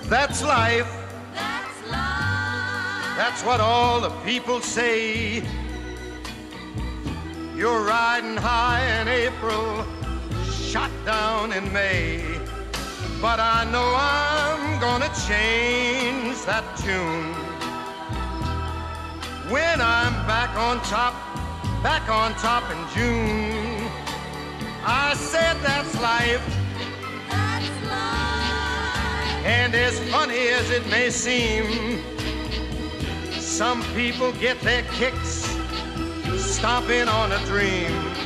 That's life. That's life. That's what all the people say. You're riding high in April, shot down in May. But I know I'm gonna change that tune when I'm back on top in June. I said that's life. That's life. And as funny as it may seem, some people get their kicks stomping on a dream.